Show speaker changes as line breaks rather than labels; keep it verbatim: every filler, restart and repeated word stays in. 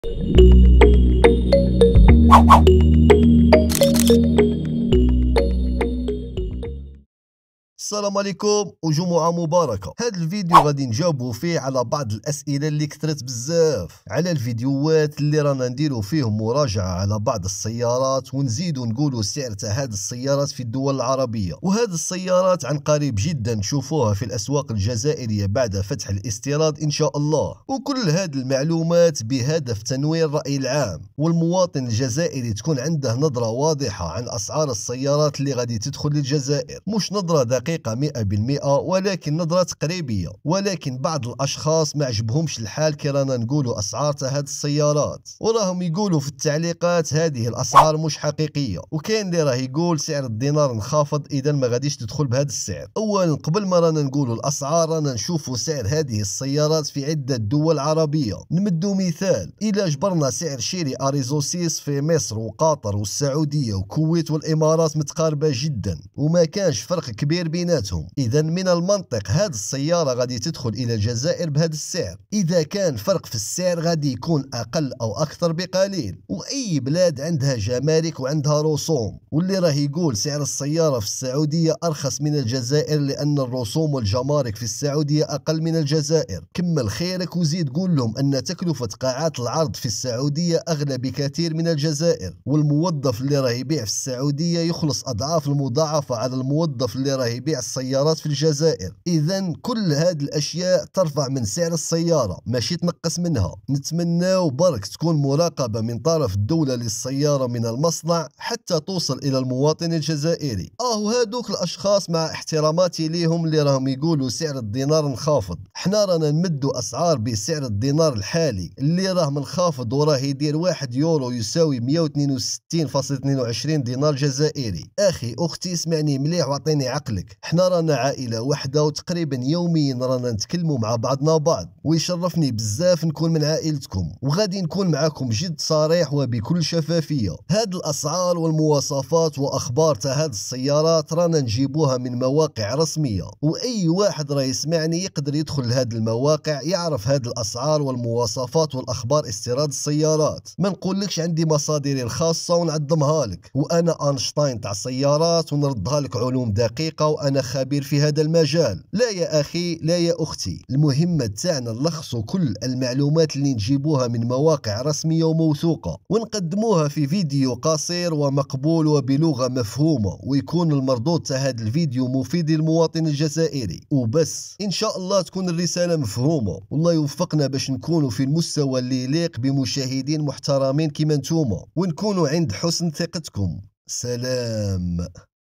السلام عليكم وجمعة مباركة. هذا الفيديو غادي نجاوبوا فيه على بعض الأسئلة اللي كثرت بزاف على الفيديوهات اللي رانا نديروا فيهم مراجعة على بعض السيارات ونزيدوا نقولوا سعر تاع هذه السيارات في الدول العربية. وهذه السيارات عن قريب جدا نشوفوها في الأسواق الجزائرية بعد فتح الاستيراد إن شاء الله. وكل هذه المعلومات بهدف تنوير الرأي العام والمواطن الجزائري تكون عنده نظرة واضحة عن أسعار السيارات اللي غادي تدخل للجزائر، مش نظرة دقيقة مئة بالمئة ولكن نظرة تقريبية. ولكن بعض الأشخاص ما عجبهمش الحال كي رانا نقولوا أسعار تاع هاد السيارات، وراهم يقولوا في التعليقات هذه الأسعار مش حقيقية، وكاين اللي راه يقول سعر الدينار انخفض إذا ما غاديش تدخل بهذا السعر. أولا قبل ما رانا نقولوا الأسعار رانا نشوفوا سعر هذه السيارات في عدة دول عربية. نمدوا مثال، إلا جبرنا سعر شيري أريزو ستة في مصر وقطر والسعودية والكويت والإمارات متقاربة جدا وما كانش فرق كبير بيناتهم، إذا من المنطق هذه السيارة غادي تدخل إلى الجزائر بهذا السعر. إذا كان فرق في السعر غادي يكون أقل أو أكثر بقليل، وأي بلاد عندها جمارك وعندها رسوم، واللي راه يقول سعر السيارة في السعودية أرخص من الجزائر لأن الرسوم والجمارك في السعودية أقل من الجزائر، كمل خيرك وزيد قول لهم أن تكلفة قاعات العرض في السعودية أغلى بكثير من الجزائر، والموظف اللي راه يبيع في السعودية يخلص أضعاف المضاعفة على الموظف اللي راه يبيع السيارات في الجزائر. إذا كل هذه الأشياء ترفع من سعر السيارة ماشي تنقص منها. نتمناو برك تكون مراقبة من طرف الدولة للسيارة من المصنع حتى توصل إلى المواطن الجزائري. آه وهذوك الأشخاص مع احتراماتي ليهم اللي راهم يقولوا سعر الدينار انخفض، حنا رانا نمدوا أسعار بسعر الدينار الحالي اللي راه منخفض وراه يدير واحد يورو يساوي مئة واثنين وستين فاصلة اثنين وعشرين دينار جزائري. أخي أختي اسمعني مليح واعطيني عقلك، حنا رانا عائلة واحدة وتقريبا يوميا رانا نتكلموا مع بعضنا بعض، ويشرفني بزاف نكون من عائلتكم وغادي نكون معكم جد صريح وبكل شفافية. هاد الأسعار والمواصفات وأخبار تاع هاد السيارات رانا نجيبوها من مواقع رسمية، وأي واحد راه يسمعني يقدر يدخل لهاد المواقع يعرف هاد الأسعار والمواصفات والأخبار استيراد السيارات. ما نقولكش عندي مصادري الخاصة ونعظمها لك، وأنا أينشتاين تاع السيارات ونردها لك علوم دقيقة وأنا خبير في هذا المجال. لا يا أخي لا يا أختي، المهمة تاعنا نلخصوا كل المعلومات اللي نجيبوها من مواقع رسمية وموثوقة ونقدموها في فيديو قصير ومقبول وبلغة مفهومة، ويكون المردود تاع هذا الفيديو مفيد للمواطن الجزائري وبس. إن شاء الله تكون الرسالة مفهومة، والله يوفقنا باش نكونوا في المستوى اللي يليق بمشاهدين محترمين كما نتوما، ونكونوا عند حسن ثقتكم. سلام.